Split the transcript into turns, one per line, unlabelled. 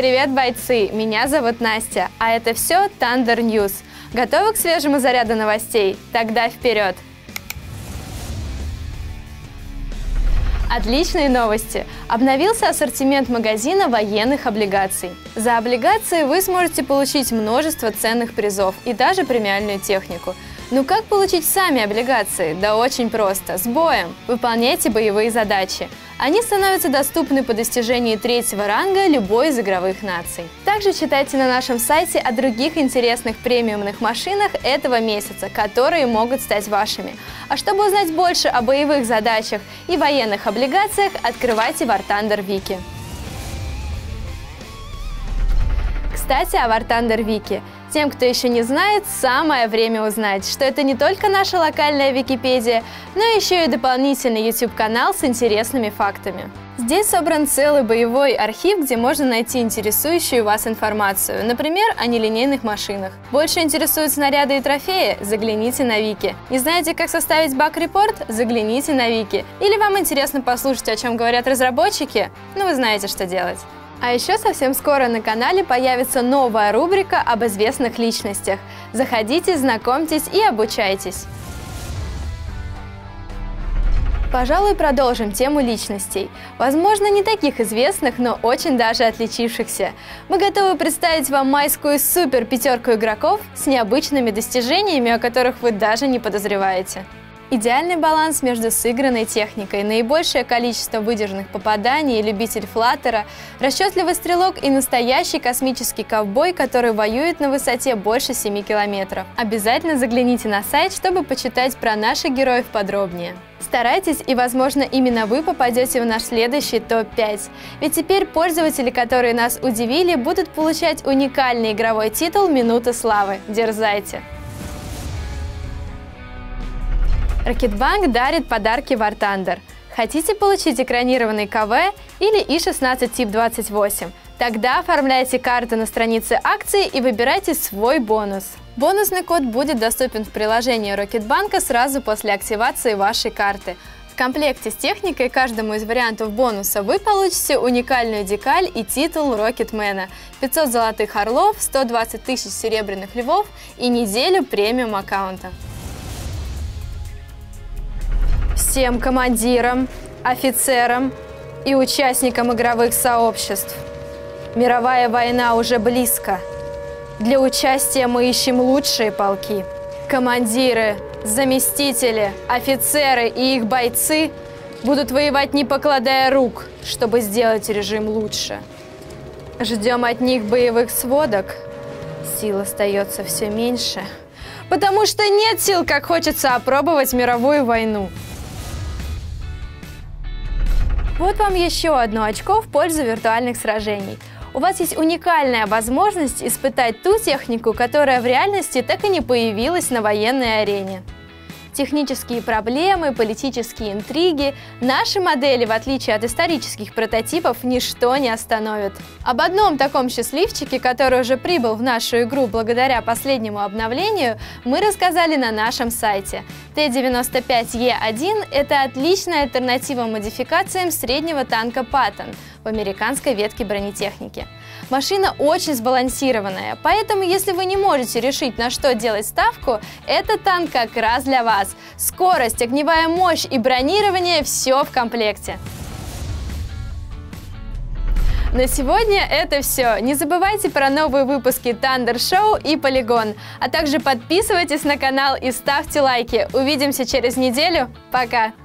Привет, бойцы! Меня зовут Настя, а это все Thunder News. Готовы к свежему заряду новостей? Тогда вперед! Отличные новости! Обновился ассортимент магазина военных облигаций. За облигации вы сможете получить множество ценных призов и даже премиальную технику. Ну как получить сами облигации? Да очень просто, с боем. Выполняйте боевые задачи. Они становятся доступны по достижении 3-го ранга любой из игровых наций. Также читайте на нашем сайте о других интересных премиумных машинах этого месяца, которые могут стать вашими. А чтобы узнать больше о боевых задачах и военных облигациях, открывайте War Thunder Wiki. Кстати, о War Thunder Wiki. Тем, кто еще не знает, самое время узнать, что это не только наша локальная Википедия, но еще и дополнительный YouTube-канал с интересными фактами. Здесь собран целый боевой архив, где можно найти интересующую вас информацию, например, о нелинейных машинах. Больше интересуют снаряды и трофеи? Загляните на Вики. Не знаете, как составить баг-репорт? Загляните на Вики. Или вам интересно послушать, о чем говорят разработчики? Ну, вы знаете, что делать. А еще совсем скоро на канале появится новая рубрика об известных личностях. Заходите, знакомьтесь и обучайтесь. Пожалуй, продолжим тему личностей. Возможно, не таких известных, но очень даже отличившихся. Мы готовы представить вам майскую супер-пятерку игроков с необычными достижениями, о которых вы даже не подозреваете. Идеальный баланс между сыгранной техникой, наибольшее количество выдержанных попаданий, любитель флаттера, расчетливый стрелок и настоящий космический ковбой, который воюет на высоте больше 7 километров. Обязательно загляните на сайт, чтобы почитать про наших героев подробнее. Старайтесь, и, возможно, именно вы попадете в наш следующий топ-5. Ведь теперь пользователи, которые нас удивили, будут получать уникальный игровой титул «Минута славы». Дерзайте! Рокетбанк дарит подарки War Thunder. Хотите получить экранированный КВ или И-16 тип 28? Тогда оформляйте карту на странице акции и выбирайте свой бонус. Бонусный код будет доступен в приложении Рокетбанка сразу после активации вашей карты. В комплекте с техникой каждому из вариантов бонуса вы получите уникальную декаль и титул Рокетмена, 500 золотых орлов, 120 тысяч серебряных львов и неделю премиум аккаунта. Всем командирам, офицерам и участникам игровых сообществ. Мировая война уже близко. Для участия мы ищем лучшие полки. Командиры, заместители, офицеры и их бойцы будут воевать не покладая рук, чтобы сделать режим лучше. Ждем от них боевых сводок. Сил остается все меньше, потому что нет сил, как хочется опробовать мировую войну. Вот вам еще одно очко в пользу виртуальных сражений. У вас есть уникальная возможность испытать ту технику, которая в реальности так и не появилась на военной арене. Технические проблемы, политические интриги, наши модели, в отличие от исторических прототипов, ничто не остановит. Об одном таком счастливчике, который уже прибыл в нашу игру благодаря последнему обновлению, мы рассказали на нашем сайте. Т-95Е1 – это отличная альтернатива модификациям среднего танка Паттон в американской ветке бронетехники. Машина очень сбалансированная, поэтому если вы не можете решить, на что делать ставку, этот танк как раз для вас. Скорость, огневая мощь и бронирование – все в комплекте. На сегодня это все. Не забывайте про новые выпуски Thunder Show и Polygon, а также подписывайтесь на канал и ставьте лайки. Увидимся через неделю. Пока!